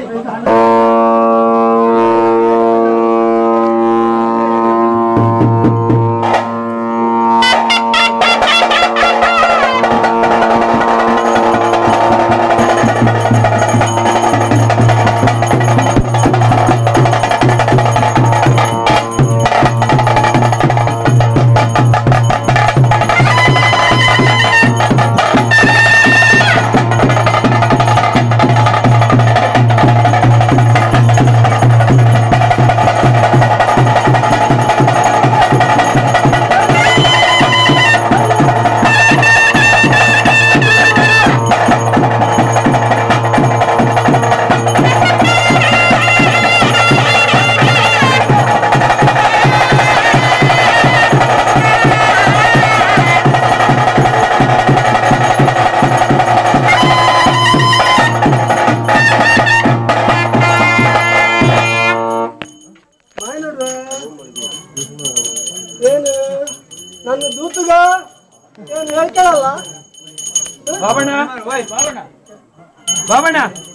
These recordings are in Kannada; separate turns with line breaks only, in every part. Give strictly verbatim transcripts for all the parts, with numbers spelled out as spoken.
ಬಾಬಣ್ಣ ಓಯ್ ಬಾಬಣ್ಣ ಬಾಬಣ್ಣ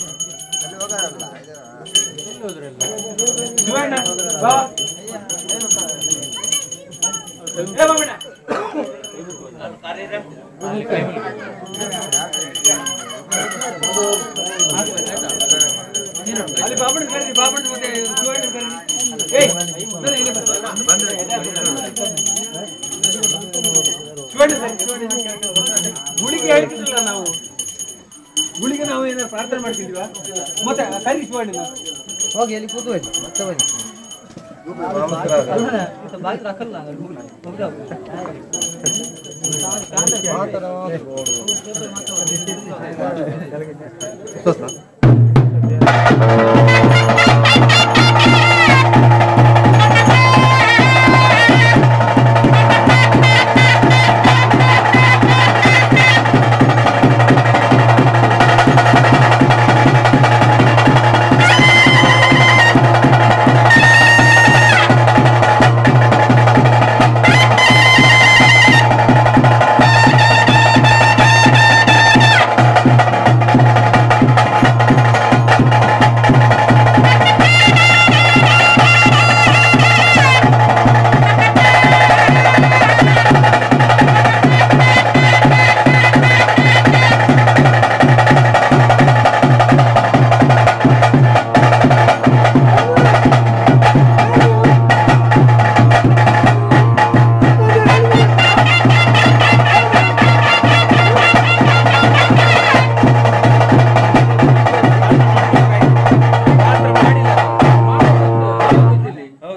ಶಿವಣ್ಣ ಬಾ ಏ ಬಾಬಣ್ಣ ಅಲ್ಲಿ ಬಾಬಣ್ಣ ಕರೀರಿ ಬಾಬಣ್ಣ ಮತ್ತೆ ಶಿವಣ್ಣ ಕರೀರಿ ಏಯ್ ಬಂದ್ರೆ ಗುಳಿಗೆ ಹೇಳ್ತಿದ್ರಲ್ಲ ನಾವು ಗುಳಿಗೆ ನಾವು ಏನಾದ್ರು ಪ್ರಾರ್ಥನೆ ಮಾಡ್ತಿದ್ವಾ ಮತ್ತೆ ಕರಿ ಶಿವಣ್ಣ
ಹೋಗಿ ಎಲ್ಲಿ ಕೂತು ಹೋಯ್ತು ಮತ್ತೆ ಬನ್ನಿ ಬಾಯಿ ಹಾಕಲ್ಲ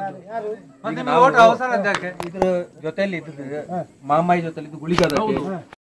ಇದ್ರ ಜೊತೆಲಿ ಮಾಮಾಯಿ ಜೊತೆಲಿ ಗುಳಿಗೆ